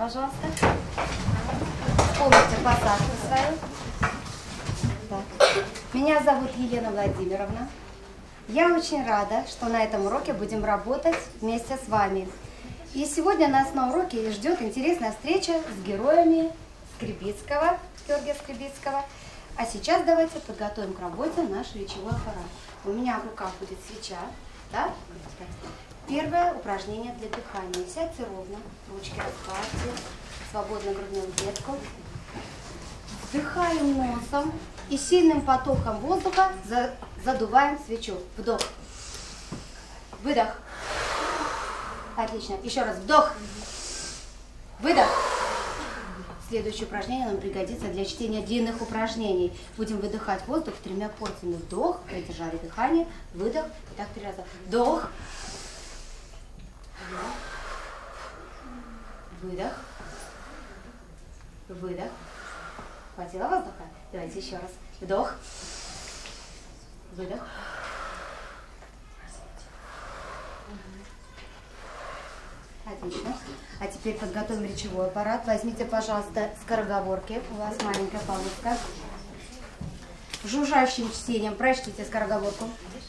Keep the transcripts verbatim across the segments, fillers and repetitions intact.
пожалуйста. Помните посадку свою. Так. Меня зовут Елена Владимировна. Я очень рада, что на этом уроке будем работать вместе с вами. И сегодня нас на уроке ждет интересная встреча с героями Скрипицкого, Георгия Скрипицкого. А сейчас давайте подготовим к работе наш речевой аппарат. У меня в руках будет свеча. Да? Первое упражнение для дыхания. Сядьте ровно, ручки расправьте, свободно грудную клетку. Вдыхаем носом и сильным потоком воздуха задуваем свечу. Вдох. Выдох. Отлично. Еще раз. Вдох. Выдох. Следующее упражнение нам пригодится для чтения длинных упражнений. Будем выдыхать воздух тремя порциями. Вдох, продержали дыхание, выдох. И так три раза. Вдох. Выдох. Выдох. Хватило воздуха? Давайте еще раз. Вдох. Выдох. Отлично. А теперь подготовим речевой аппарат. Возьмите, пожалуйста, скороговорки. У вас маленькая полоска. Жужжащим чтением прочтите скороговорку.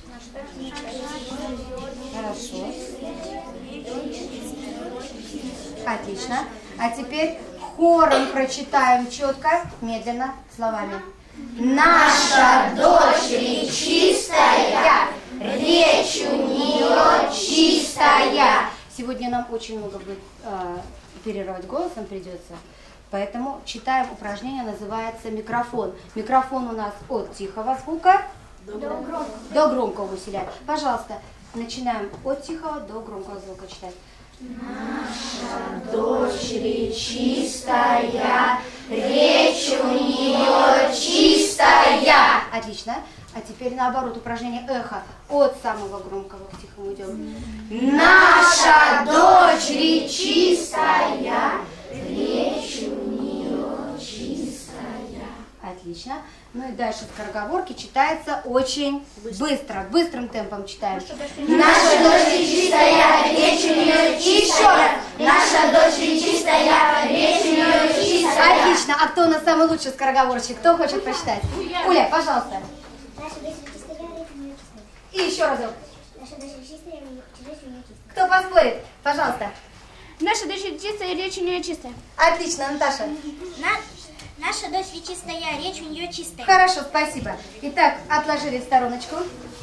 Хорошо. Отлично. А теперь хором прочитаем четко, медленно, словами. Наша дочь чистая, речь у нее чистая. Сегодня нам очень много будет э, оперировать голосом придется, поэтому читаем упражнение, называется микрофон. Микрофон у нас от тихого звука до громкого, до громкого усиляем. Пожалуйста, начинаем от тихого до громкого звука читать. Наша дочь чистая, речь у нее чистая. Отлично. А теперь наоборот, упражнение эхо. От самого громкого к тихому идем. Наша дочь чистая, речь у нее чистая. Отлично. Ну и дальше скороговорки читается очень быстро. Быстрым темпом читаем. Наша дочь чистая, речь у нее чистая. Наша дочь чистая, речь у нее чистая. Отлично. А кто у нас самый лучший скороговорщик? Кто хочет прочитать? Уля, пожалуйста. Наша дочь чистая, речь у нее чистая. И еще разок. Наша дочь чистая, речь у нее чистая. Кто поспорит? Пожалуйста. Наша дочь чистая, речь у нее чистая. Отлично, Наташа. На... Наша дочь чистая, речь у нее чистая. Хорошо, спасибо. Итак, отложили в стороночку.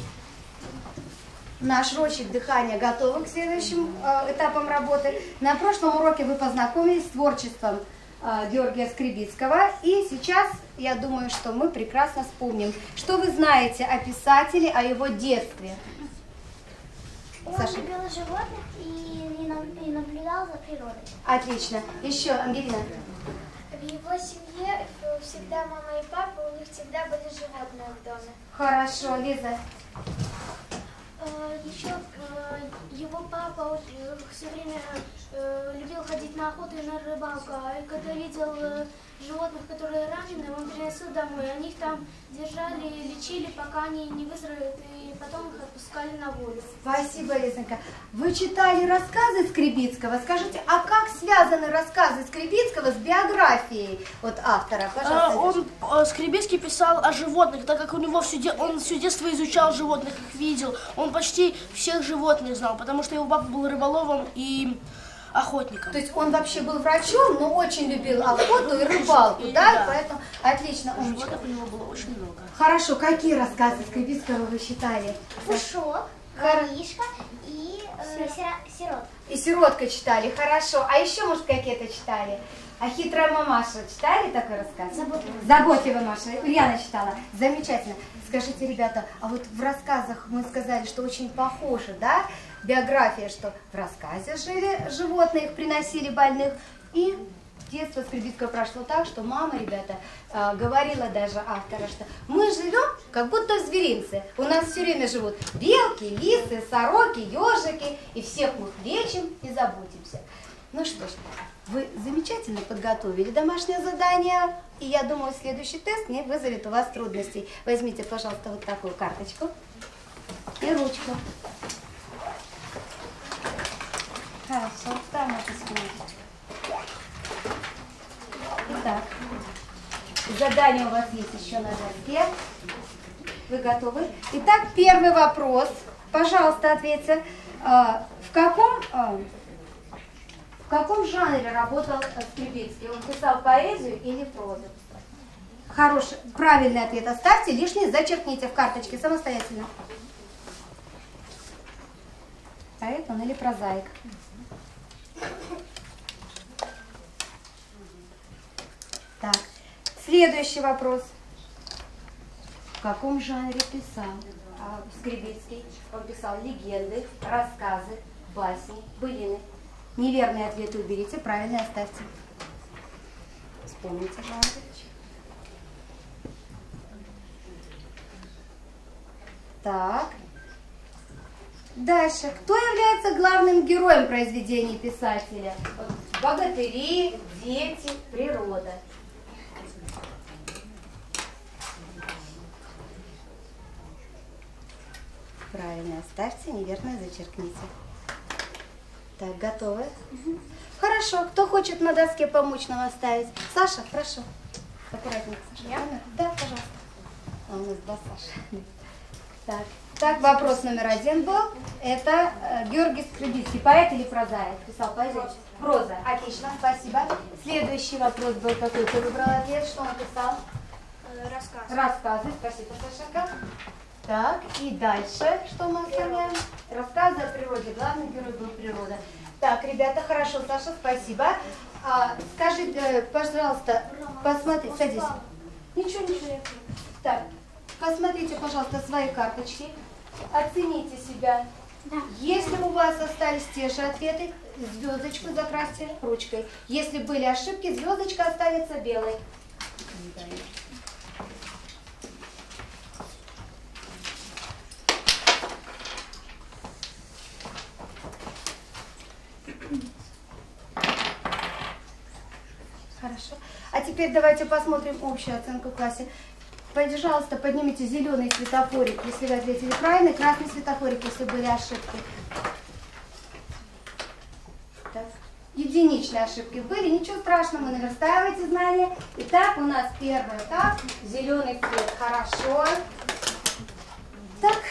Наш рочек дыхания готов к следующим э, этапам работы. На прошлом уроке вы познакомились с творчеством э, Георгия Скрипицкого. И сейчас, я думаю, что мы прекрасно вспомним, что вы знаете о писателе, о его детстве. Он Саша. любил животных и, и наблюдал за природой. Отлично. Еще, Ангелина. В его семье всегда мама и папа, у них всегда были животные в доме. Хорошо, Лиза. Еще его папа все время любил ходить на охоту и на рыбалку, и когда видел животных, которые ранены, он приносил домой. Они их там держали, лечили, пока они не выздоровеют, и потом их отпускали на волю. Спасибо, Лизонька. Вы читали рассказы Скрипицкого. Скажите, а как связаны рассказы Скрипицкого с биографией вот автора? Пожалуйста. Он, Скрипицкий писал о животных, так как у него все, де... он все детство изучал животных, их видел. Он почти всех животных знал, потому что его папа был рыболовом и охотником. То есть он вообще был врачом, но очень любил охоту и рыбалку, и, да? да? Поэтому отлично, умничка. Животных у него было очень много. Хорошо, какие рассказы Скрипицкого вы читали? Пушок, воришка и э, сиротка. И сиротка читали, хорошо. А еще, может, какие-то читали? А хитрая мамаша читали такой рассказ? Заботливая. Заботливая Маша. Ульяна читала. Замечательно. Скажите, ребята, а вот в рассказах мы сказали, что очень похоже, да? Биография, что в рассказе жили животные, их приносили больных. И детство Скрипицкого прошло так, что мама, ребята, э, говорила даже автора, что мы живем как будто в зверинце. У нас все время живут белки, лисы, сороки, ежики. И всех мы лечим и заботимся. Ну что ж, вы замечательно подготовили домашнее задание. И я думаю, следующий тест не вызовет у вас трудностей. Возьмите, пожалуйста, вот такую карточку и ручку. Хорошо, вставим эту секундочку. задание у вас есть еще на доске. Вы готовы? Итак, первый вопрос. Пожалуйста, ответьте. В каком, в каком жанре работал Скрипицкий? Он писал поэзию или прозу? Хороший, правильный ответ оставьте, лишний зачеркните в карточке самостоятельно. Поэт он или прозаик? Так, следующий вопрос. В каком жанре писал а, Скрипицкий? Он писал легенды, рассказы, басни, былины. Неверные ответы уберите, правильные оставьте. Вспомните жанр. Так. Дальше. Кто является главным героем произведений писателя? Богатыри, дети, природа. Правильно оставьте, неверное зачеркните. Так, готовы? Угу. Хорошо. Кто хочет на доске помочь нам оставить? Саша, прошу. Аккуратненько, Саша. Я? Да, пожалуйста. А у нас два Саши. Так. Так, вопрос номер один был. Это э, Георгий Скрипицкий. Поэт или прозаик? Писал поэзию? Проза. Отлично, спасибо. Следующий вопрос был какой? Ты выбрал ответ? Что он писал? Рассказ. Рассказы. Спасибо, Сашенька. Так, и дальше что мы оставляем? Рассказы о природе. Главный герой был природа. Так, ребята, хорошо, Саша, спасибо. А, скажи, э, пожалуйста, посмотри, садись. Ничего, ничего. Так, посмотрите, пожалуйста, свои карточки. Оцените себя. Да. Если у вас остались те же ответы, звездочку закрасьте ручкой. Если были ошибки, звездочка останется белой. Хорошо. А теперь давайте посмотрим общую оценку в классе. Пожалуйста, поднимите зеленый светофорик, если вы ответили правильно, красный светофорик, если были ошибки. Так. Единичные ошибки были, ничего страшного, вы наверстаиваете знания. Итак, у нас первый этап, зеленый цвет. Хорошо. Так.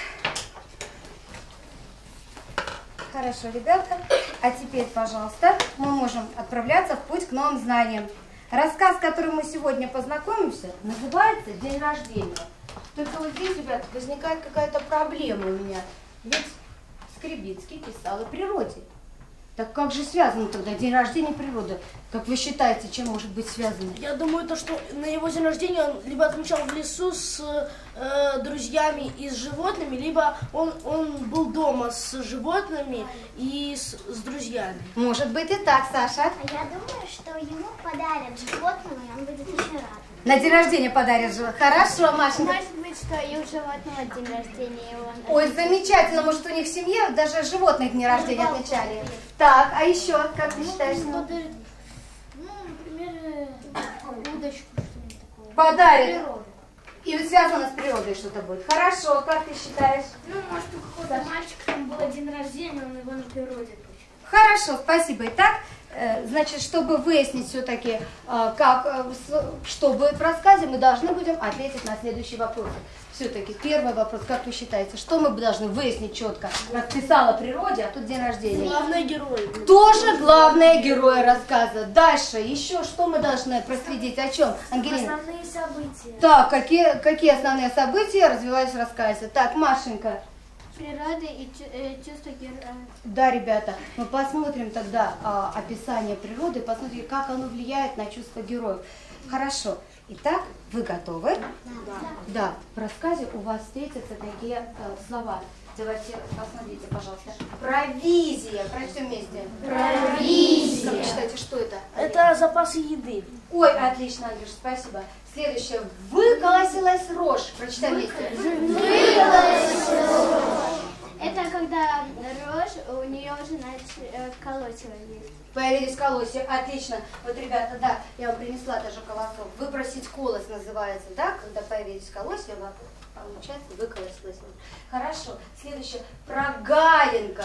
Хорошо, ребята. А теперь, пожалуйста, мы можем отправляться в путь к новым знаниям. Рассказ, с которым мы сегодня познакомимся, называется «День рождения». Только вот здесь, ребята, возникает какая-то проблема у меня. Ведь Скрипицкий писал о природе. Так как же связано тогда день рождения и природа? Как вы считаете, чем может быть связано? Я думаю, то, что на его день рождения он либо отмечал в лесу с э, друзьями и с животными, либо он, он был дома с животными и с, с друзьями. Может быть и так, Саша. А я думаю, что ему подарят животного, и он будет очень рад. На день рождения подарят животное. Хорошо, Машенька. Может быть, что и у животного день рождения, и он... Ой, замечательно. Может, у них в семье даже животных дни рождения отмечали. Так, а еще, как ты считаешь? Ну, например, удочку, что-нибудь такое. Подарит. И связано с природой что-то будет. Хорошо, как ты считаешь? Ну, может, у какого-то мальчика там был день рождения, он его на природе получил. Хорошо, спасибо. Итак, значит, чтобы выяснить все-таки, как, что будет в рассказе, мы должны будем ответить на следующие вопросы. Все-таки первый вопрос, как вы считаете, что мы должны выяснить четко? Расписала о природе, а тут день рождения. Главный герой. Тоже главные герои рассказа. Дальше, еще что мы должны проследить? О чем, Ангелина? Основные события. Так, какие, какие основные события развивались в рассказе? Так, Машенька. Природа и чувство героя. Да, ребята, мы посмотрим тогда а, описание природы, посмотрим, как оно влияет на чувства героев. Хорошо. Итак, вы готовы? Да. Да. В рассказе у вас встретятся такие а, слова. Давайте посмотрите, пожалуйста. Провизия. Прочтем вместе. Провизия. Как вы считаете, что это? Это запасы еды. Ой, отлично, Андрюш, спасибо. Следующее. Выколосилась рожь. Прочитаем вместе. Выколосилась рожь. Это когда рожь, у нее уже начали колосья есть. Появились колосья, отлично. Вот, ребята, да, я вам принесла даже колосок. Выбросить колос называется, да? Когда появились колосья, получается, выколосилась. Хорошо. Следующее. Прогалинка.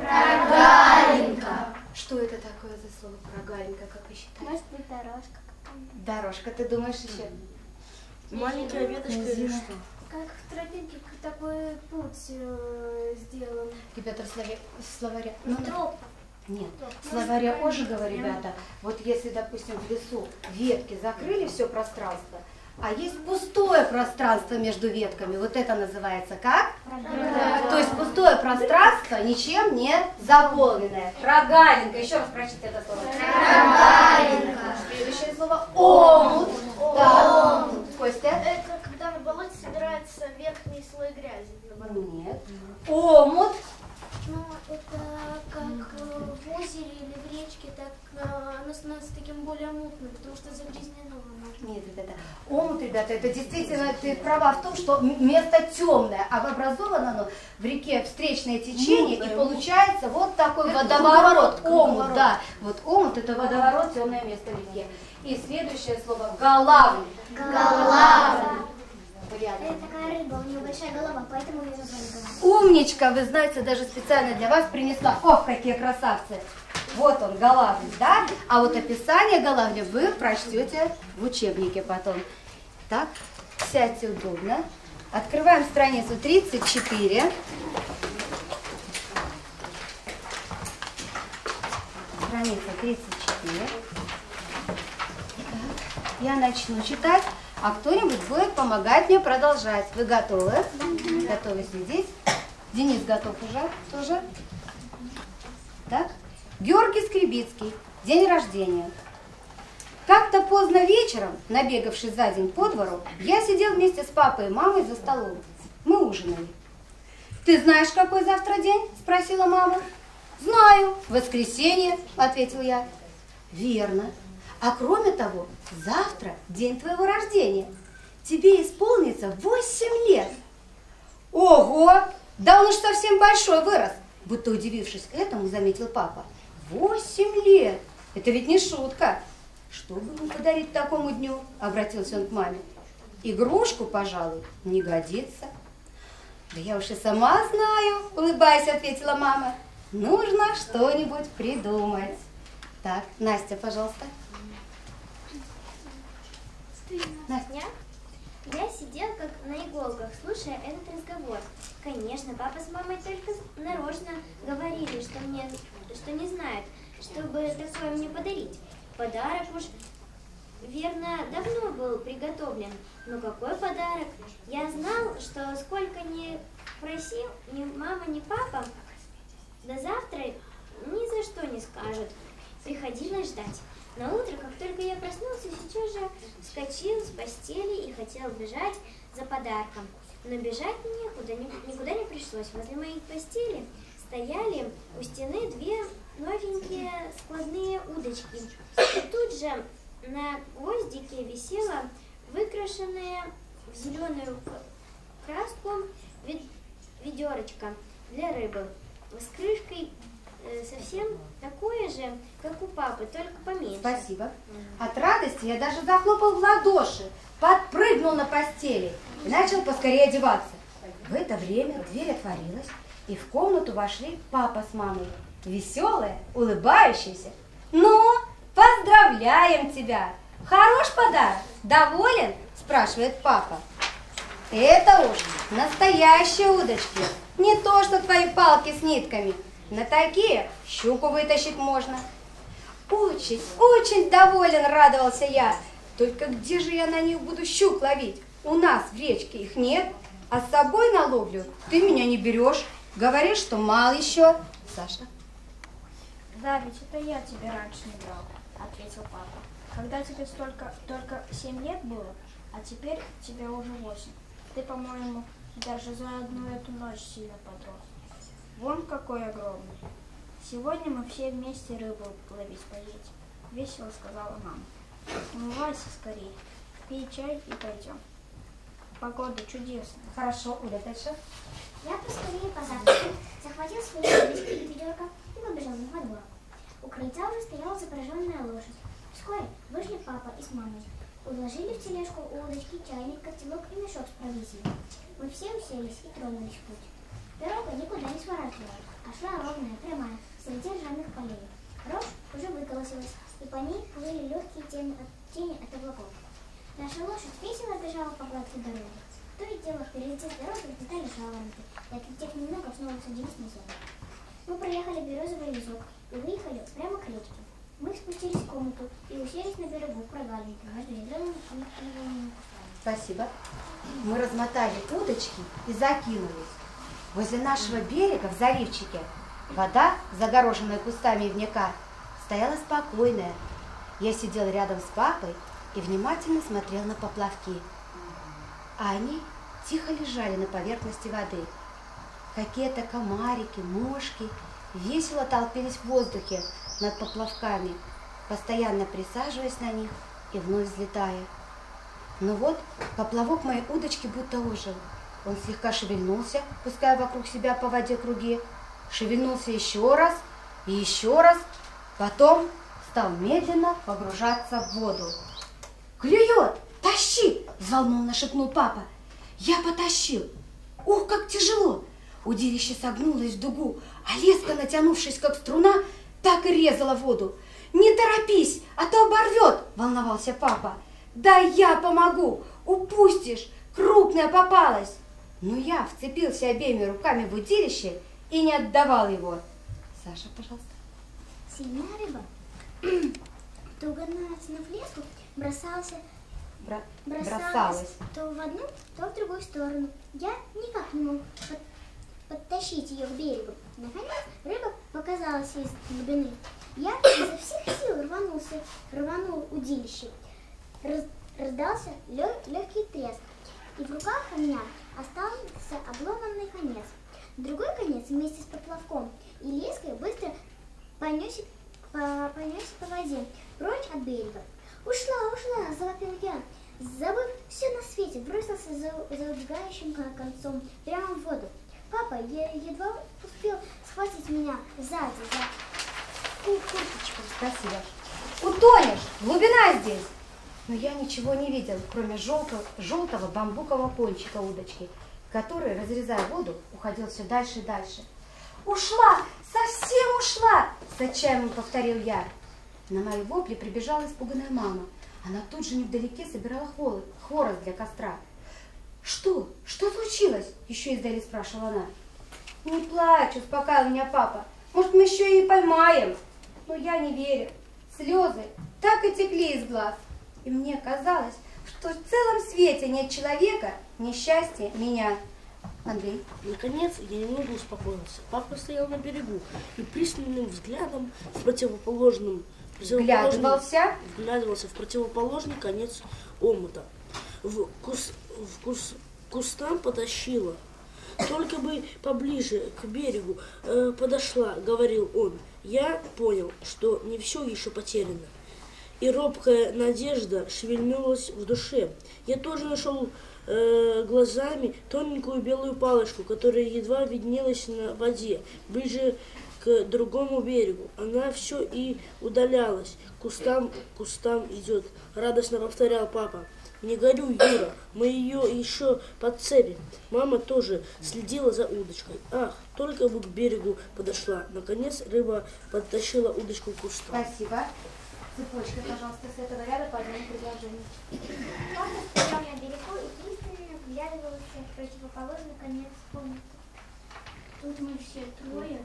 Прогалинка. Что это такое за слово прогалинка, как вы считаете? Может быть, дорожка. Дорожка, ты думаешь еще? Маленькая веточка или что? Как в тропинке такой путь э, сделан. Ребята, в словаре... В словаре... Ну, Тропа. нет, в словаре Ожегова, ребята, вот если, допустим, в лесу ветки закрыли все пространство, а есть пустое пространство между ветками, вот это называется как? Прогалинка. То есть пустое пространство ничем не заполненное. Прогалинка. Еще раз прочтите это слово. Прогалинка. Следующее слово омут. Да. Омут. Костя? Это когда на болоте собирается верхний слой грязи. Нет. Омут. Ну, это как э, в озере или в речке, так э, оно становится таким более мутным, потому что загрязнено оно. Нет, ребята. Омут, ребята, это действительно, ты права в том, что место темное, а образовано оно в реке встречное течение, и получается вот такой водоворот, омут, да. Вот омут — это водоворот, темное место в реке. И следующее слово галавль. Галавль. Это такая рыба, у нее большая голова, поэтому ее назвали голова. Умничка, вы знаете, даже специально для вас принесла. Ох, какие красавцы! Вот он, галавль, да? А вот описание галавля вы прочтете в учебнике потом. Так, сядьте удобно. Открываем страницу тридцать четыре. Страница тридцать четыре. Так, я начну читать. А кто-нибудь будет помогать мне продолжать. Вы готовы? Да. Готовы следить? Денис готов уже тоже? Так. Георгий Скребицкий. День рождения. Как-то поздно вечером, набегавшись за день по двору, я сидел вместе с папой и мамой за столом. Мы ужинали. «Ты знаешь, какой завтра день?» – спросила мама. «Знаю. Воскресенье», – ответил я. «Верно. А кроме того, завтра день твоего рождения. Тебе исполнится восемь лет. Ого! Да он уж совсем большой вырос. Будто удивившись этому, заметил папа. Восемь лет! Это ведь не шутка. Что бы ему подарить такому дню? Обратился он к маме. Игрушку, пожалуй, не годится. Да я уж и сама знаю, улыбаясь, ответила мама. Нужно что-нибудь придумать. Так, Настя, пожалуйста. Настя? Я сидел как на иголках, слушая этот разговор. Конечно, папа с мамой только нарочно говорили, что, мне, что не знают, чтобы такое мне подарить. Подарок уж, верно, давно был приготовлен. Но какой подарок? Я знал, что сколько ни просил ни мама, ни папа, до завтра ни за что не скажут. Приходилось ждать. На утро, как только я проснулся, сейчас же вскочил с постели и хотел бежать за подарком. Но бежать некуда, никуда не пришлось. Возле моей постели стояли у стены две новенькие складные удочки. И тут же на гвоздике висела выкрашенная в зеленую краску ведерочко для рыбы с крышкой совсем такое же, как у папы, только поменьше. Спасибо. От радости я даже захлопал в ладоши, подпрыгнул на постели и начал поскорее одеваться. В это время дверь отворилась, и в комнату вошли папа с мамой. Веселые, улыбающиеся. «Ну, поздравляем тебя! Хорош подарок? Доволен?» – спрашивает папа. «Это уж настоящие удочки, не то что твои палки с нитками. На такие щуку вытащить можно». Очень, очень доволен, радовался я. Только где же я на них буду щук ловить? У нас в речке их нет, а с собой на ловлю ты меня не берешь. Говоришь, что мало еще. Саша? Да, ведь это я тебе раньше не брал, ответил папа. Когда тебе столько, только семь лет было, а теперь тебе уже восемь. Ты, по-моему, даже за одну эту ночь сильно подрос. Вон какой огромный. Сегодня мы все вместе рыбу ловить поедем, весело сказала мама. Умывайся скорее, пей чай и пойдем. Погода чудесная. Хорошо, Уля, дальше. Я поскорее позавтракал, захватил свои удочки и ведерко и побежал во двор. У крыльца уже стояла запряженная лошадь. Вскоре вышли папа и с мамой. Уложили в тележку удочки, чайник, котелок и мешок с провизией. Мы все уселись и тронулись в путь. Дорога никуда не сворачивала, а шла ровная, прямая, среди ржаных полей. Рожь уже выколосилась, и по ней плыли легкие тени от, тени от облаков. Наша лошадь весело бежала по гладкой дороге. То и дело впереди с дороги взлетали жаворонки, и отлетев немного, снова садились на землю. Мы проехали березовый лесок и выехали прямо к речке. Мы спустились в комнату и уселись на берегу в прогалинке между ядреными кустами. Спасибо. Мы размотали удочки и закинулись. Возле нашего берега в заливчике вода, загороженная кустами ивняка, стояла спокойная. Я сидел рядом с папой и внимательно смотрел на поплавки. А они тихо лежали на поверхности воды. Какие-то комарики, мошки весело толпились в воздухе над поплавками, постоянно присаживаясь на них и вновь взлетая. Но вот поплавок моей удочки будто ожил. Он слегка шевельнулся, пуская вокруг себя по воде круги, шевельнулся еще раз и еще раз, потом стал медленно погружаться в воду. «Клюет! Тащи!» – взволнованно шепнул папа. Я потащил. Ух, как тяжело! Удилище согнулось в дугу, а леска, натянувшись как струна, так и резала воду. «Не торопись, а то оборвет!» – волновался папа. «Да я помогу! Упустишь! Крупная попалась!» Но я вцепился обеими руками в удилище и не отдавал его. Саша, пожалуйста. Сильная рыба, туго натянув леску, бросался, Бра... бросалась, бросалась то в одну, то в другую сторону. Я никак не мог под... подтащить ее к берегу. Наконец рыба показалась из глубины. Я изо всех сил рванулся, рванул удилище. Раз... Раздался лег... легкий треск, и в руках у меня остался обломанный конец. Другой конец вместе с поплавком и леской быстро понесся по, понесся по воде, прочь от берега. «Ушла, ушла!» – завопил я. Забыв все на свете, бросился за, за убегающим концом прямо в воду. Папа я, едва успел схватить меня сзади за курточку. Спасибо. Утонешь! Глубина здесь! Но я ничего не видел, кроме желтого, желтого бамбукового кончика удочки, который, разрезая воду, уходил все дальше и дальше. «Ушла! Совсем ушла!» – с отчаянием повторил я. На мои вопли прибежала испуганная мама. Она тут же невдалеке собирала хворост для костра. «Что? Что случилось?» – еще издали спрашивала она. «Не плачь!» – успокаивал меня папа. «Может, мы еще и поймаем?» Но я не верю. Слезы так и текли из глаз. И мне казалось, что в целом свете нет человека, несчастья меня. Андрей. Наконец я немного успокоился. Папа стоял на берегу и пристальным взглядом в противоположном Вглядывался? Вглядывался в противоположный конец омута. В, кус, в кус, кустам потащила. Только бы поближе к берегу э, подошла, говорил он. Я понял, что не все еще потеряно. И робкая надежда шевельнулась в душе. Я тоже нашел э, глазами тоненькую белую палочку, которая едва виднелась на воде, ближе к другому берегу. Она все и удалялась. Кустам, кустам идет, радостно повторял папа. Не горюй, Юра, мы ее еще подцепим. Мама тоже следила за удочкой. Ах, только бы к берегу подошла. Наконец рыба подтащила удочку к кусту. Спасибо. Цепочка, пожалуйста, с этого ряда по одному предложению. Папа стоял на берегу и пристально вглядывался в противоположный конец комнаты. Тут мы все трое,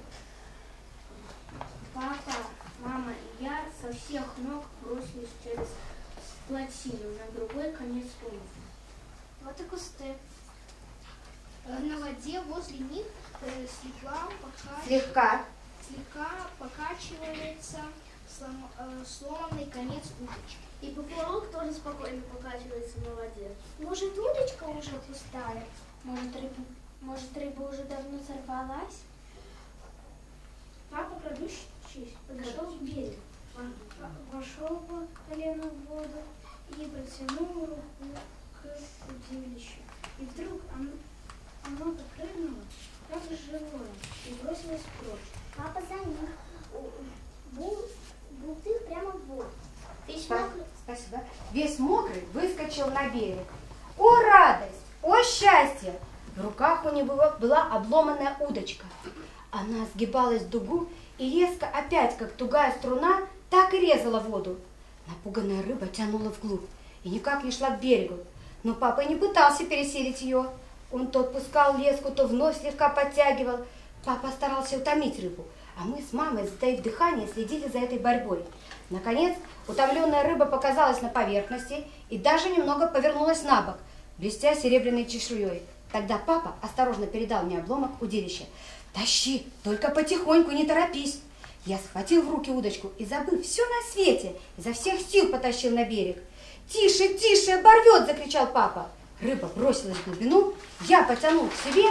папа, мама и я, со всех ног бросились через плотину на другой конец комнаты. Вот и кусты. На воде возле них э, слегка, пока... Слегка. слегка покачивается слом, э, сломанный конец удочки. И поплавок тоже спокойно покачивается на воде. Может, удочка уже пустая? Может, рыба, может, рыба уже давно сорвалась? Папа, крадущийся, подошел к берегу, вошел по колено в воду и протянул руку к удилищу. И вдруг оно, оно подпрыгнуло, как живое, и бросилось прочь. Папа за ним. Бул, бултых прямо в воду. Весь Спа- мокрый. Спасибо. Весь мокрый выскочил на берег. О, радость! О, счастье! В руках у него была обломанная удочка. Она сгибалась в дугу, и резко опять, как тугая струна, так и резала воду. Напуганная рыба тянула вглубь. и никак не шла к берегу. Но папа не пытался пересилить ее. Он то отпускал леску, то вновь слегка подтягивал. Папа старался утомить рыбу, а мы с мамой, затаив дыхание, следили за этой борьбой. Наконец, утомленная рыба показалась на поверхности и даже немного повернулась на бок, блестя серебряной чешуей. Тогда папа осторожно передал мне обломок удилища. «Тащи, только потихоньку, не торопись!» Я схватил в руки удочку и, забыв все на свете, изо всех сил потащил на берег. «Тише, тише, оборвет!» – закричал папа. Рыба бросилась в глубину, я потянул к себе.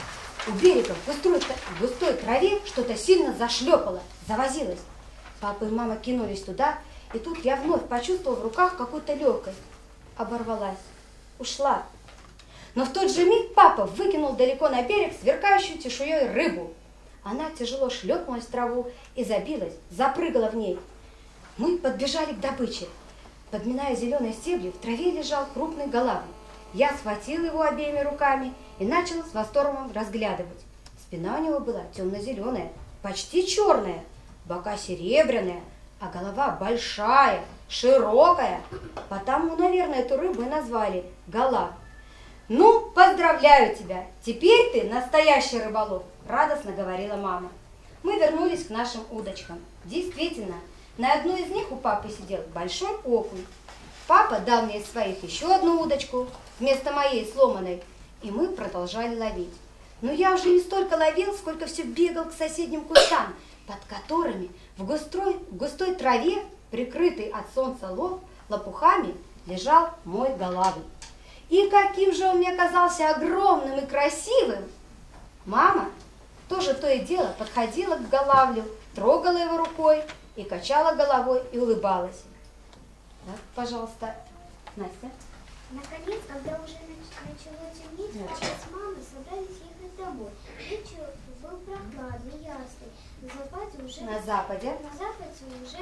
У берега в густой, в густой траве что-то сильно зашлепало, завозилось. Папа и мама кинулись туда, и тут я вновь почувствовал в руках какую-то легкость. Оборвалась, ушла. Но в тот же миг папа выкинул далеко на берег сверкающую чешуей рыбу. Она тяжело шлепнулась в траву и забилась, запрыгала в ней. Мы подбежали к добыче. Подминая зеленые стебли, в траве лежал крупный голавль. Я схватил его обеими руками и начал с восторгом разглядывать. Спина у него была темно-зеленая, почти черная, бока серебряные, а голова большая, широкая. Потому, наверное, эту рыбу и назвали голав. «Ну, поздравляю тебя! Теперь ты настоящий рыболов!» – радостно говорила мама. Мы вернулись к нашим удочкам. Действительно, на одной из них у папы сидел большой окунь. Папа дал мне из своих еще одну удочку вместо моей сломанной, и мы продолжали ловить. Но я уже не столько ловил, сколько все бегал к соседним кустам, под которыми в густой, в густой траве, прикрытый от солнца лоб, лопухами, лежал мой голавль. И каким же он мне казался огромным и красивым! Мама тоже то и дело подходила к голавлю, трогала его рукой и качала головой и улыбалась. Так, пожалуйста, Настя. Наконец, когда уже начало темнеть, папа с мамой собрались ехать домой. Вечер был прохладный, ясный. На западе уже, На западе. на западе уже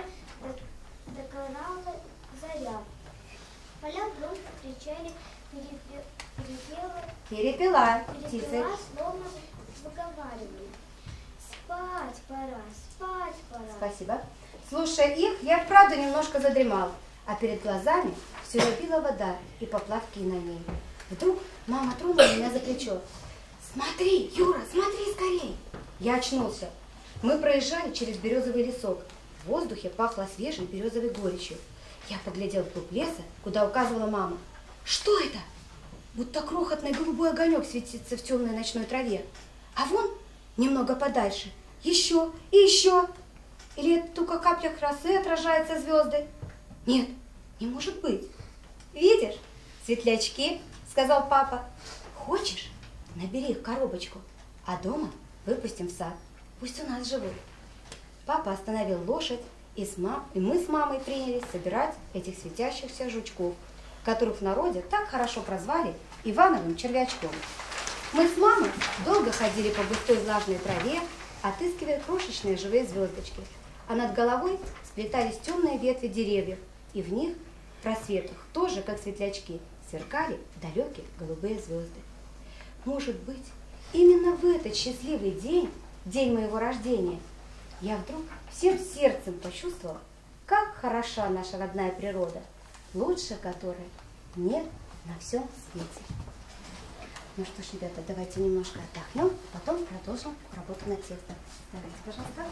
догорала заря. Поля громко кричали, перепела, Перепела птицы. перепела, словно выговаривали. Спать пора, спать пора. Спасибо. Слушая их, я вправду немножко задремал, а перед глазами все рябила вода и поплавки на ней. Вдруг мама тронула меня за плечо. «Смотри, Юра, смотри скорей!» Я очнулся. Мы проезжали через березовый лесок. В воздухе пахло свежей березовой горечью. Я поглядел вглубь леса, куда указывала мама. «Что это?» Будто крохотный голубой огонек светится в темной ночной траве. А вон, немного подальше, еще и еще. Или это только капля красы отражается звезды? Нет, не может быть. Видишь, светлячки, сказал папа. Хочешь, набери их в коробочку, а дома выпустим в сад. Пусть у нас живут. Папа остановил лошадь, и, с мам... и мы с мамой принялись собирать этих светящихся жучков, которых в народе так хорошо прозвали Ивановым червячком. Мы с мамой долго ходили по густой влажной траве, отыскивая крошечные живые звездочки, а над головой сплетались темные ветви деревьев, и в них, в просветах, тоже, как светлячки, сверкали далекие голубые звезды. Может быть, именно в этот счастливый день, день моего рождения, я вдруг всем сердцем почувствовала, как хороша наша родная природа, лучше которой нет на всем свете. Ну что ж, ребята, давайте немножко отдохнем, потом продолжим работу над текстом. Давайте, пожалуйста.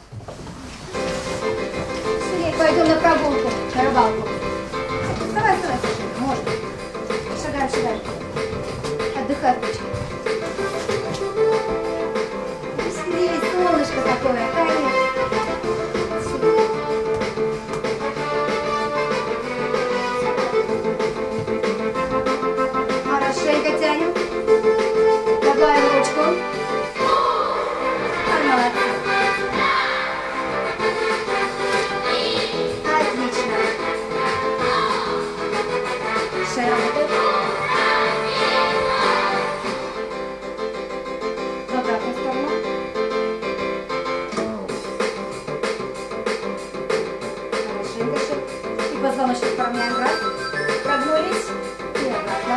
Скорее пойдем на прогулку, на рыбалку. Вставай, вставай, Саша. Можно. Шагаем, шагаем. Отдыхай, дочка. Скорее, солнышко такое, конечно. Хорошенько тянем. Добавим ручку. Ой, молодцы. Отлично. Шея работает. В обратную сторону. Хорошенько. И позвоночник поравняем раз. Прогнулись. И обратно.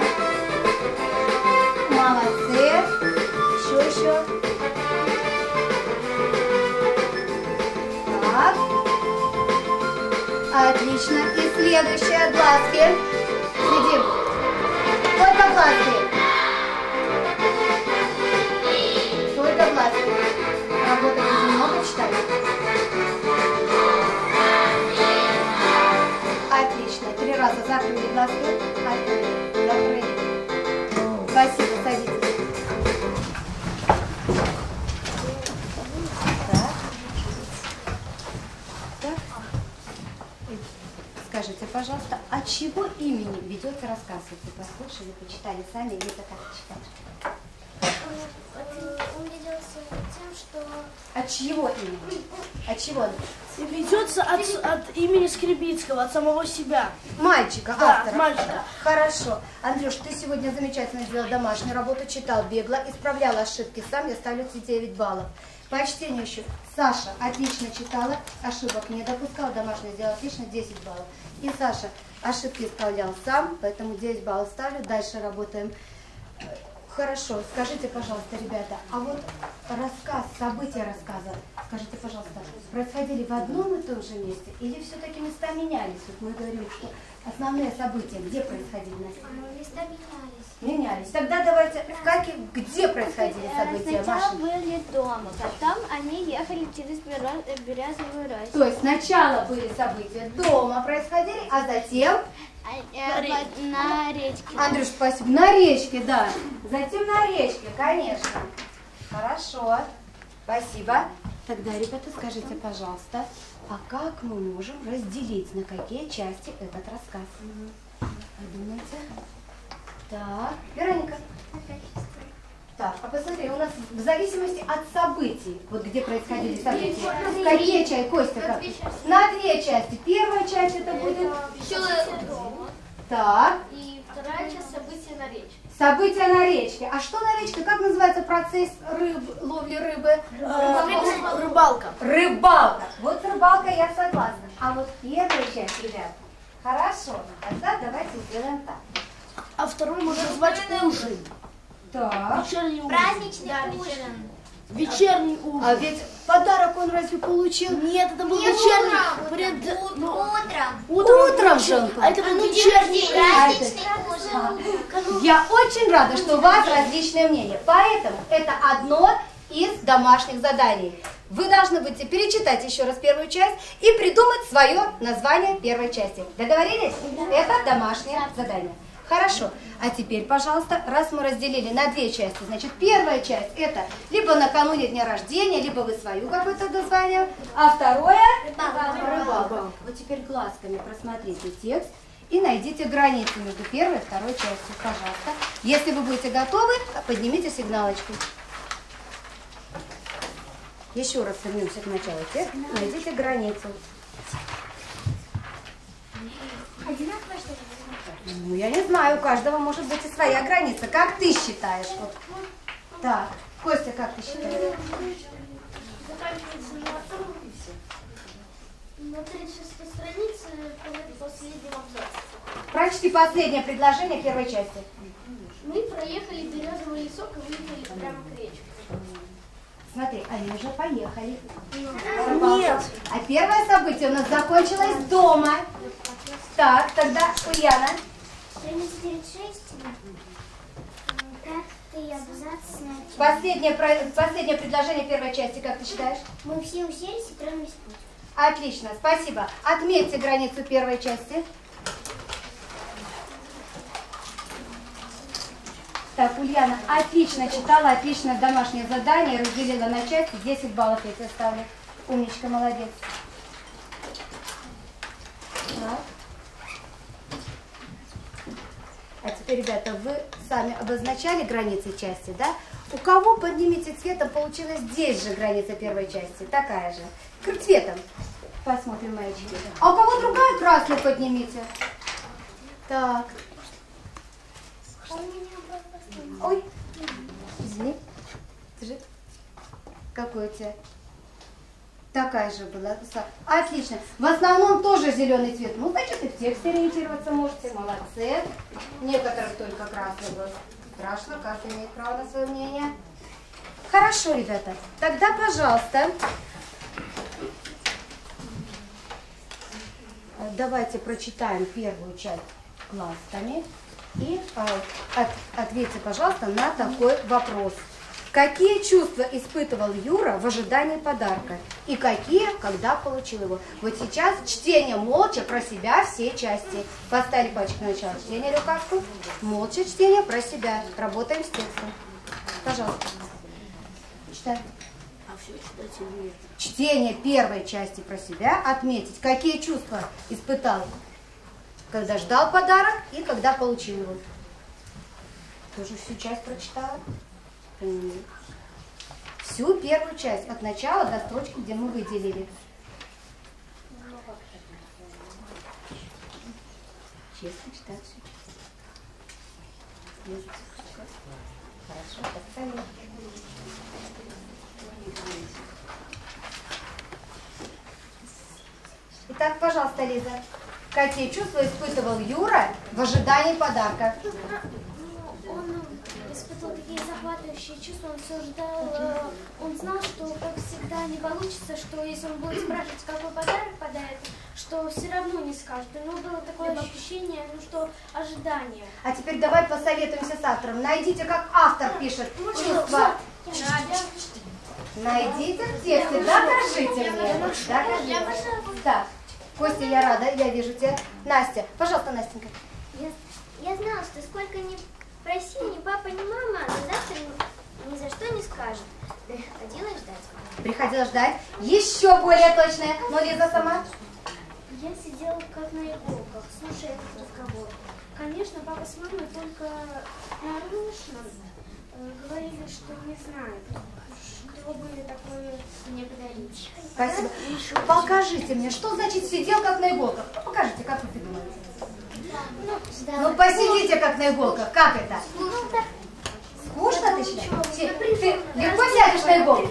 Молодцы. Еще, еще. Так. Отлично. И следующее. Глазки. Сидим. Только глазки. Только глазки. Работать будем много читать? Отлично. Три раза закрыли глазки. Открыли. Закрыли. Спасибо. Садитесь. Так. Так. Скажите, пожалуйста, от чего имени ведется рассказ? Вот вы послушали, почитали сами, или это как читать? Он ведется тем, что... От чьего имени? От чего? Ведется от, от имени Скрипицкого, от самого себя. Мальчика, Да, автора. мальчика. Хорошо. Андрюш, ты сегодня замечательно сделал домашнюю работу, читал бегло, исправлял ошибки сам, я ставлю тебе девять баллов. По чтению еще Саша отлично читала, ошибок не допускал, домашнюю сделал отлично, десять баллов. И Саша ошибки исправлял сам, поэтому девять баллов ставлю, дальше работаем. Хорошо, скажите, пожалуйста, ребята, а вот рассказ, события рассказа, скажите, пожалуйста, происходили в одном и том же месте или все-таки места менялись? Вот мы говорим, что основные события где происходили, Настя? Места менялись. Менялись. Тогда давайте, в каких, где происходили события, Сначала Маша? были дома, потом они ехали через Берё- Березовую рощу. То есть сначала были события дома происходили, а затем... А, э, вот на речке. Андрюш, спасибо. На речке, да. Затем на речке, конечно. Хорошо. Спасибо. Тогда, ребята, скажите, пожалуйста, а как мы можем разделить на какие части этот рассказ? Подумайте. Так, Вероника. Так, а посмотри, у нас в зависимости от событий, вот где происходили события, какие части, Костя, как? На две части. Первая часть это будет... Так. И вторая часть события на речке. События на речке. А что на речке? Как называется процесс рыб, ловли рыбы? Э, Рыбалка. Рыбалка. Вот с рыбалкой я согласна. А вот первая часть, ребят. Хорошо. Тогда давайте сделаем так. А второй можно назвать ужин. Так. Вечерний ужин. Праздничный Да, ужин. вечером. Вечерний ужин. А ведь подарок он разве получил? Нет, это был вечерний. Пред... ну, Утром. утром, Утром же он А это был Ну, вечерний. праздничный ужин. Я очень рада, что у вас различные мнения. Поэтому это одно из домашних заданий. Вы должны будете перечитать еще раз первую часть и придумать свое название первой части. Договорились? Это домашнее задание. Хорошо. А теперь, пожалуйста, раз мы разделили на две части, значит, первая часть это либо накануне дня рождения, либо вы свою какое-то название, а второе рыбалка. Вот теперь глазками просмотрите текст и найдите границу между первой и второй частью, пожалуйста. Если вы будете готовы, поднимите сигналочку. Еще раз вернемся к началу текста. Найдите границу. Одинаково, что ли? Ну, я не знаю, у каждого может быть и своя граница. Как ты считаешь? Вот. Так, Костя, как ты считаешь? Заканчивается на, на тридцать шестой странице последнего абзаца. Прочти последнее предложение первой части. Мы проехали березовый лесок и выехали прямо к речке. Смотри, они уже поехали. Нет. А первое событие у нас закончилось дома. Так, тогда Ульяна. Страница тридцать шесть. Пятый абзац. начало. Последнее, про- последнее предложение первой части, как ты считаешь? Мы все уселись и тронулись в путь. Отлично, спасибо. Отметьте границу первой части. Так, Ульяна отлично читала, отличное домашнее задание, разделила на части, десять баллов я тебе ставлю. Умничка, молодец. Так. А теперь, ребята, вы сами обозначали границы части, да? У кого, поднимите цветом, получилась здесь же граница первой части, такая же. Как цветом. Посмотрим, мальчики. А у кого другая, красную поднимите. Так. Ой, извини. Скажи, какой у тебя? Такая же была. Отлично. В основном тоже зеленый цвет. Ну, значит, и в тексте ориентироваться можете. Молодцы. Некоторых только красный был. Страшно, каждый имеет право на свое мнение. Хорошо, ребята. Тогда, пожалуйста, давайте прочитаем первую часть глазками и а, от, ответьте, пожалуйста, на такой вопрос. Какие чувства испытывал Юра в ожидании подарка? И какие, когда получил его? Вот сейчас чтение молча про себя все части. Поставили пальчик на начало чтения, рукавку. Молча чтение про себя. Работаем с текстом. Пожалуйста. Читай. А все читать или нет? Чтение первой части про себя отметить. Какие чувства испытал, когда ждал подарок и когда получил его? Тоже всю часть прочитала? Всю первую часть, от начала до строчки, где мы выделили. Честно читать всю часть. Хорошо, поставим. Итак, пожалуйста, Лиза, какие чувства испытывал Юра в ожидании подарка? Он испытывал такие захватывающие чувства, он все ждал, э, он знал, что, как всегда, не получится, что если он будет спрашивать, какой подарок подарит, что все равно не скажет. У него было такое ощущение, ну что, ожидание. А теперь давай посоветуемся с автором. Найдите, как автор пишет чувства. Найдите в тексте, докажите мне. Докажите. Так, Костя, я рада, я вижу тебя. Настя, пожалуйста, Настенька. Я, я знала, что сколько ни проси, ни папа, ни мама, но завтра ни, ни за что не скажет. Приходила ждать. Приходила ждать. Еще более точное. Но Лиза сама. Я сидела как на иголках, слушая этот разговор. Конечно, папа с мамой только нарочно э, говорили, что не знают, что бы такое мне подарить. Спасибо. Покажите мне, что значит сидел как на иголках. Покажите, как вы думаете. Ну, посидите как на иголках. Как это? Скучно ты считаешь? Ты легко сядешь на иголку?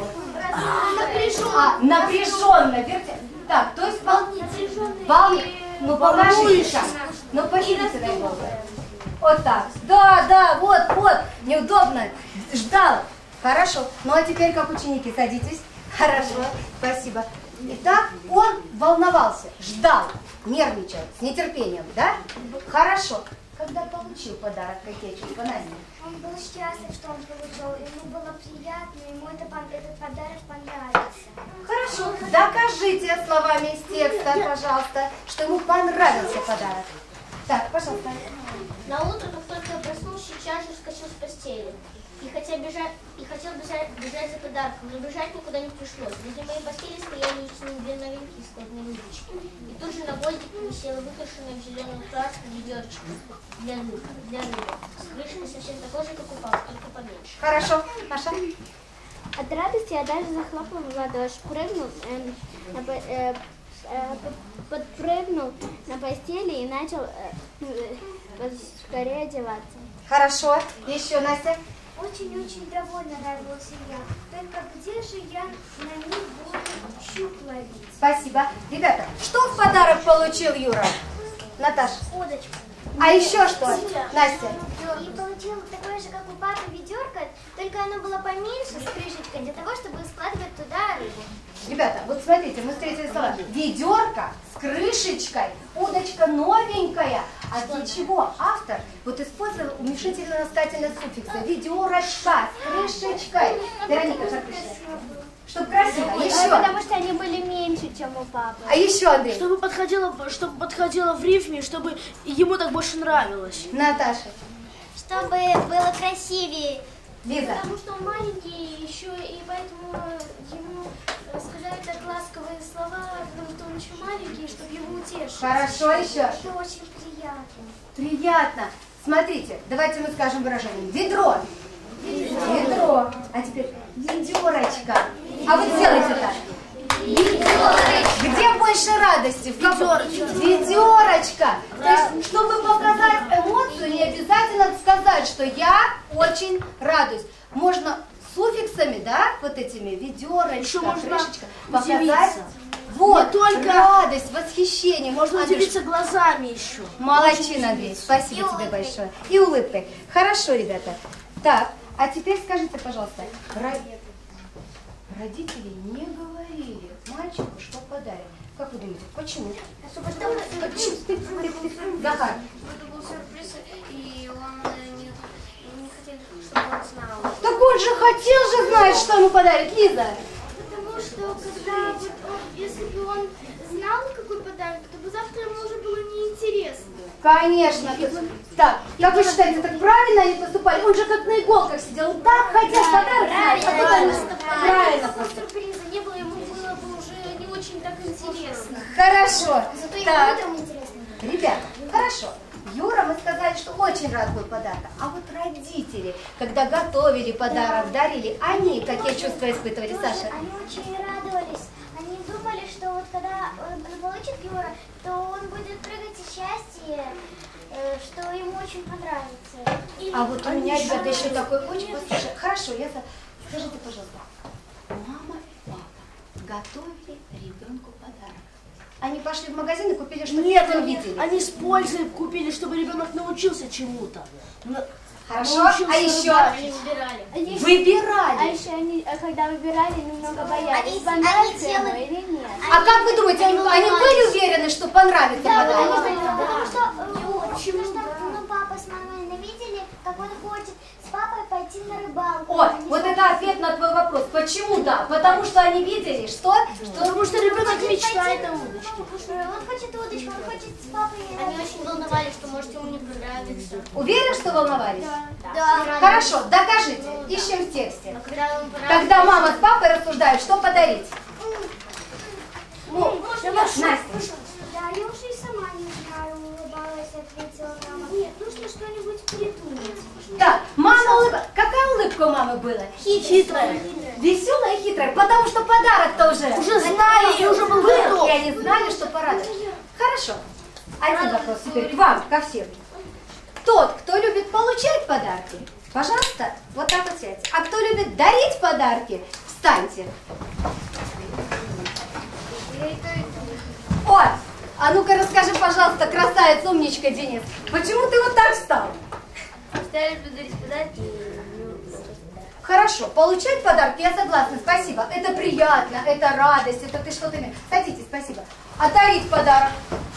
А, напряженно. Верьте. Так, то есть волнительно. Ну, покажите. Ну, посидите на иголку. Вот так. Да, да, вот, вот. Неудобно. Ждал. Хорошо. Ну, а теперь, как ученики, садитесь. Хорошо. Спасибо. Итак, он волновался, ждал, нервничал, с нетерпением, да? Хорошо. Когда получил подарок, какие чувства, Настя? Он был счастлив, что он получил, ему было приятно, ему это, этот подарок понравился. Хорошо. Докажите словами из текста, пожалуйста, что ему понравился подарок. Так, пожалуйста. На утро, как только я проснулся, сейчас же вскочил с постели. И, хотя бежать, и хотел бежать, бежать за подарком, но бежать никуда не пришлось. Возле моей постели стояли с две новинки складные удочки. И тут же на гвоздике висела выкрашенная в зеленую краску ведерочка для рыбы. Для рыбы. С крышкой совсем такой же, как у папы, только поменьше. Хорошо. Маша? От радости я даже захлопал в ладоши, прыгнул, э, на, э, э, подпрыгнул на постели и начал э, скорее одеваться. Хорошо. Еще, Настя? Очень-очень довольно радовался я. Только где же я на них буду щук ловить? Спасибо. Ребята, что в подарок получил Юра? Наташа? Удочку. А еще что? Настя? И получил такое же, как у папы, ведерко, только оно было поменьше, с крышечкой, для того, чтобы складывать туда рыбу. Ребята, вот смотрите, мы встретили слова. Ведерко с крышечкой, удочка новенькая. А для чего автор вот использовал уменьшительно-ласкательное суффиксы? Ведерочка с крышечкой. Вероника, как красиво. Чтобы красиво. Еще. Потому что они были меньше, чем у папы. А еще, Андрей. Чтобы подходило, чтобы подходило в рифме, чтобы ему так больше нравилось. Наташа. Чтобы было красивее. Лиза. Потому что он маленький еще, и поэтому ему сказали так ласковые слова, потому что он еще маленький, чтобы его утешить. Хорошо, еще. Это очень приятно. Приятно. Смотрите, давайте мы скажем выражение. Ведро. Ведро. Ведро. А теперь ведерочка. А вы сделайте так. Ведерочка. Где больше радости? В Ведерочка. Ведерочка. То есть, чтобы показать эмоцию, не обязательно сказать, что я очень радуюсь. Можно суффиксами, да, вот этими, ведерочка, крышечка, показать. Вот, только радость, восхищение. Можно Андрюш, удивиться глазами еще. молодчина, Андрей, спасибо тебе большое. И улыбкой. Хорошо, ребята. Так, а теперь скажите, пожалуйста, ро- родители не говорили мальчику, что подарят. Как вы думаете, почему? Захар. хотел же знать, что ему подарит, Лиза. Потому что, когда вот он, если бы он знал, какой подарок, то бы завтра ему уже было неинтересно. Конечно. Так, как вы считаете, так правильно они поступали? Он же как на иголках сидел, он так хотел подарок знать. А тут они... Правильно. Если бы сюрприза не было, ему было бы уже не очень так интересно. Хорошо. Зато ему Так, утром интересно. ребята, хорошо. Юра, мы сказали, что очень рад был подарка. А вот родители, когда готовили подарок, дарили, они какие чувства испытывали, Саша? Они очень радовались. Они думали, что вот когда он получит Юра, то он будет прыгать от счастья, э, что ему очень понравится. И А вот у меня, ребята, еще такой очень послушай. Хорошо, я за... Скажите, пожалуйста, мама и папа готовили ребенку подарок. Они пошли в магазин и купили, что Нет, первым они, видели. они с пользой купили, чтобы ребенок научился чему-то. На- Хорошо, научился а еще? рыбачить. Они выбирали. А Выбирали. еще они, а когда выбирали, немного Они- боялись, они понравится ему делали- или нет. А как вы думаете, они, они были уверены, что понравится подарок? Потому что, э, потому что ну, папа с мамой видели, как он хочет с папой пойти на рыбалку. Ой, Они вот что- это ответ на твой вопрос. Почему да? Потому что они видели, что? Что Потому что ребенок хочет мечтает пойти- о удочке. Он хочет удочку, он хочет с папой. Они очень волновались, что может ему не понравится. Уверен, что волновались? Да. Хорошо, докажите. Ищем в тексте. Но когда ему понравилось... Когда мама с папой рассуждают, что подарить. Ну, Настя. Да, я уже и сама не знаю, улыбалась, ответила мама. Нет, нужно что-нибудь придумать. Так, мама улыбка. Какая улыбка у мамы была? Хитрая. Веселая и хитрая, потому что подарок-то уже. Уже знали и уже был готов. И они знали, что пора. Хорошо. Один вопрос теперь к вам, ко всем. Тот, кто любит получать подарки, пожалуйста, вот так вот сядьте. А кто любит дарить подарки, встаньте. О, а ну-ка расскажи, пожалуйста, красавец, умничка, Денис, почему ты вот так встал? Я люблю дарить подарки. Хорошо, получать подарки, я согласна, спасибо. Это приятно, это радость, это ты что-то имеешь. Садитесь, спасибо. А дарить подарок?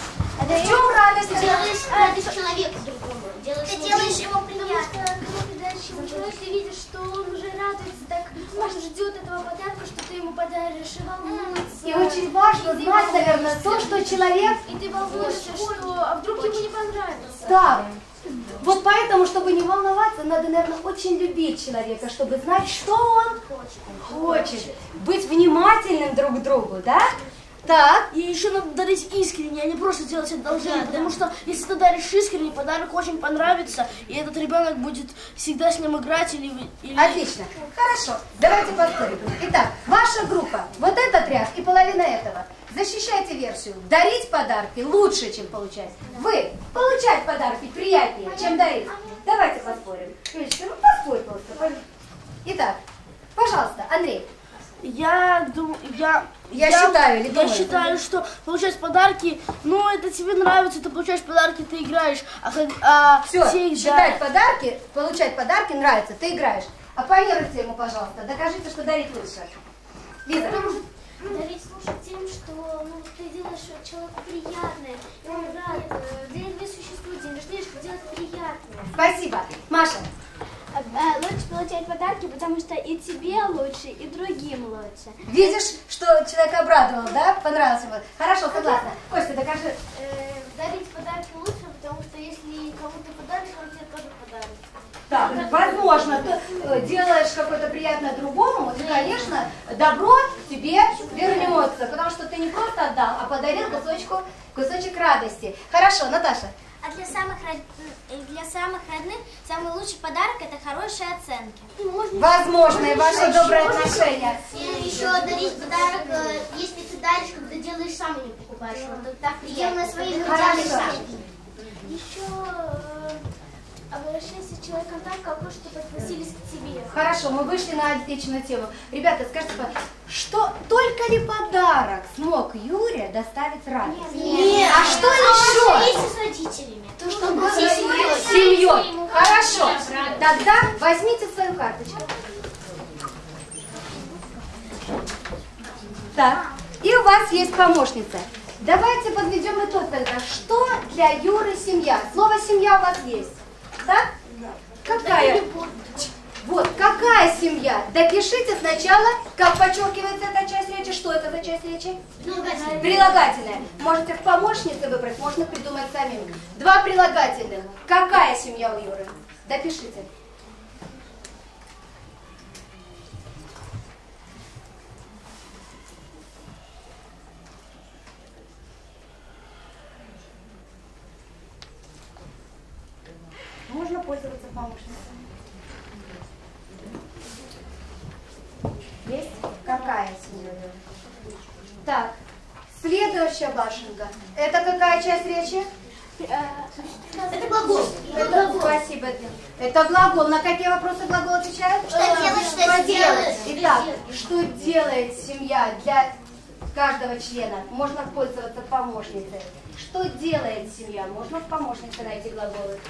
В чем радость? Делаешь радость человеку другому. Делаешь Ты ему делаешь приятно. ему Потому приятно. что, когда ты даришь ему человек, ты видишь, что он уже радуется, так он ждет этого подарка, что ты ему подаришь, и волнуется. И очень важно И ты знать, наверное, волнуешься. то, что человек... И ты волнуешься, что, а вдруг ему не понравится. Да. Вот поэтому, чтобы не волноваться, надо, наверное, очень любить человека, чтобы знать, что он хочет. Быть внимательным друг к другу, да? Так. И еще надо дарить искренне, а не просто делать одолжение. Потому что если ты даришь искренне, подарок очень понравится, и этот ребенок будет всегда с ним играть или... или... Отлично. Хорошо. Давайте поспорим. Итак, ваша группа. Вот этот ряд и половина этого. Защищайте версию. Дарить подарки лучше, чем получать. Вы получать подарки приятнее, чем дарить. Давайте поспорим. Юлечка, ну поспорь просто. Итак, пожалуйста, Андрей. Я думаю, я... Я считаю, или Я думаю? считаю, что получать подарки, ну, это тебе нравится, ты получаешь подарки, ты играешь. А, ход- а Все, все считать да. подарки, получать подарки нравится, ты играешь. Оппонируйте ему, пожалуйста, докажите, что дарить лучше. Лиза. Дарить лучше тем, что ну, ты делаешь человеку приятное, и он рад. Э, Для этого и существует день рождения, чтобы делать приятное. Спасибо. Маша. Лучше получать подарки, потому что и тебе лучше, и другим лучше. Видишь, что человек обрадовал, да? Понравился ему. Хорошо, согласна. Костя, докажи. Э, Дарить подарки лучше, потому что если кому-то подаришь, он тебе тоже подарит. Так, возможно, ты э, делаешь какое-то приятное другому, и, конечно, добро тебе вернется, потому что ты не просто отдал, а подарил кусочку, кусочек радости. Хорошо, Наташа. А для самых, род- для самых родных самый лучший подарок – это хорошие оценки. Возможно, и ваше доброе отношение. И еще дарить подарок, э, если ты даришь, когда делаешь сам, и не покупаешь его, то так приятно. Делай своими Хорошо. делаешь сам. Еще э, обращайся с человеком так, как вы, чтобы относились к тебе. Хорошо, мы вышли на отличную тему. Ребята, скажите, пожалуйста, что только ли подарок смог Юре доставить радость? Нет. А что еще? Вместе с родителями. То, что С всей семьей. семьей. Хорошо. Тогда возьмите свою карточку. Так. И у вас есть помощница. Давайте подведем итог тогда. Что для Юры семья? Слово семья у вас есть. Так? Какая? Вот, какая семья? Допишите сначала, как подчеркивается эта часть речи. Что это за часть речи? Прилагательное. Прилагательное. Можете в помощнице выбрать, можно придумать самим. Два прилагательных. Какая семья у Юры? Допишите. Можно пользоваться помощницей. Есть? Какая семья? Так, следующая башенка. Это какая часть речи? Это глагол. Это, спасибо. Это глагол. На какие вопросы глагол отвечает? Что делать, что сделать. Итак, что делает семья для каждого члена? Можно пользоваться помощницей. Что делает семья? Можно в помощнице найти глаголы.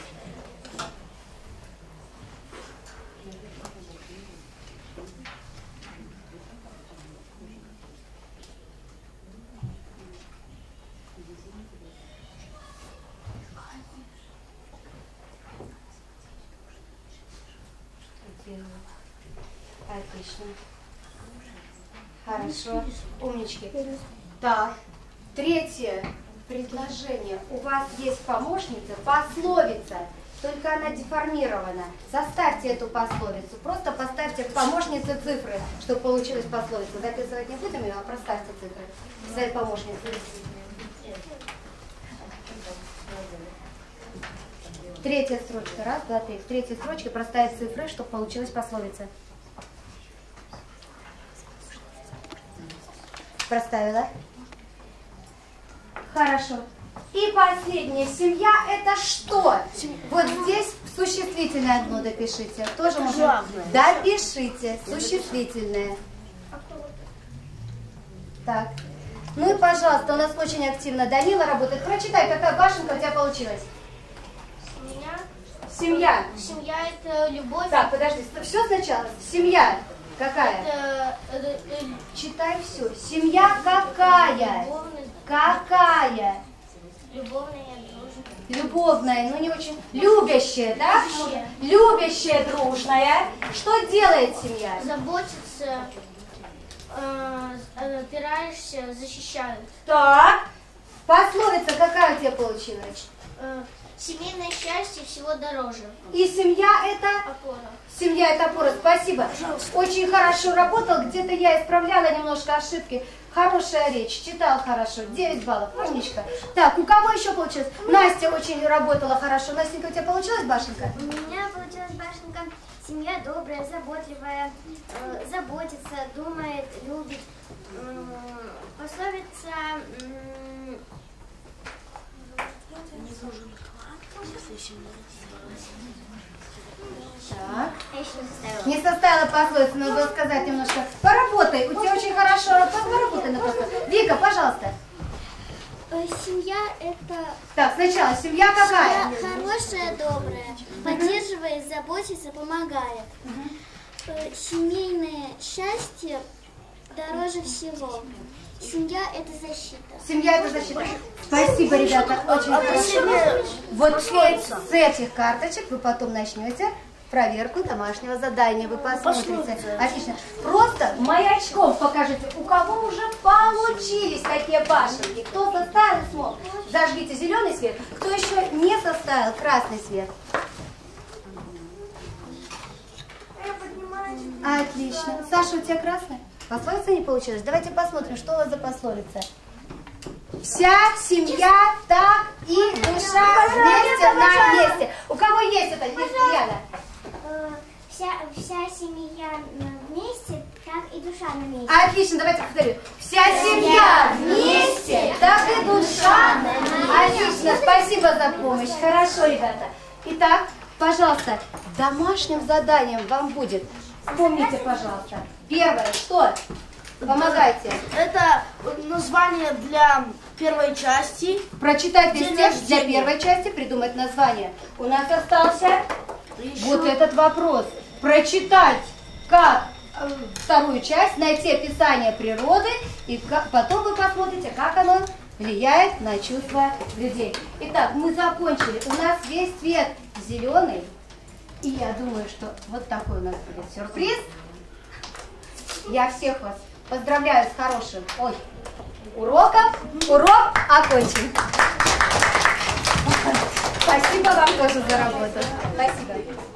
Отлично. Хорошо. Умнички. Так, третье предложение. У вас есть помощница, пословица, только она деформирована. Составьте эту пословицу. Просто поставьте в помощнице цифры, чтобы получилась пословица. Записывать не будем ее, а проставьте цифры в своей помощнице. Третья строчка. Раз, два, три. В третьей строчке проставить цифры, чтобы получилась пословица. Проставила? Хорошо. И последняя. Семья это что? Вот здесь существительное одно допишите. Тоже можно. Допишите. Существительное. Так. Ну и пожалуйста, у нас очень активно Данила работает. Прочитай, какая башенка у тебя получилась. Семья. Семья. Семья это любовь. Так, подожди, все сначала. Семья какая? Это, это, это Читай все. Семья какая? любовная, Какая? любовная дружба. Любовная, но не очень. Любящая, да? Любящая. Любящая, дружная. Что делает семья? Заботиться, э, опираешься, защищают. Так. Пословица какая у тебя получилась? Э, семейное счастье всего дороже. И семья это? Опора. Семья это опора. Спасибо. Очень хорошо работал. Где-то я исправляла немножко ошибки. Хорошая речь. Читал хорошо. девять баллов. Умничка. Так, у кого еще получилось? Настя очень работала хорошо. Настенька, у тебя получилась башенка? У меня получилась башенка. Семья добрая, заботливая, э, заботится, думает, любит. М, Пословица... м, Так. Я еще не составила. Не составила пословицу, но надо сказать немножко. Поработай, у тебя очень хорошо работа, поработай на пословицу. Вика, пожалуйста. Семья это Так, сначала, семья какая? хорошая, добрая, поддерживает, заботится, помогает. Э, Семейное счастье дороже всего. Семья это защита. Семья это защита. Спасибо, ребята, очень хорошо. Вот с этих карточек вы потом начнете проверку домашнего задания. Вы посмотрите. Отлично. Просто маячком покажите, у кого уже получились такие башенки. Кто составил, смог. Зажгите зеленый свет. Кто еще не составил, красный свет. Отлично. Саша, у тебя красный? Пословица не получилась? Давайте посмотрим, что у вас за пословица. Вся семья так и душа вместе на месте. У кого есть это? Яна? Э, Вся, вся семья вместе, так и душа на месте. Отлично, давайте повторю. Вся семья вместе, так и душа. Отлично, спасибо за помощь. Хорошо, ребята. Итак, пожалуйста, домашним заданием вам будет. Вспомните, пожалуйста. Первое, что? Помогайте. Это название для первой части. Прочитать весь День текст для рождения. первой части, придумать название. У нас остался Еще вот этот вопрос. Прочитать как э, вторую часть, найти описание природы, и как- потом вы посмотрите, как оно влияет на чувства людей. Итак, мы закончили. У нас весь цвет зеленый, И я думаю, что вот такой у нас будет сюрприз. Я всех вас поздравляю с хорошим ой, уроком. Урок окончен. Спасибо вам тоже за работу. Спасибо.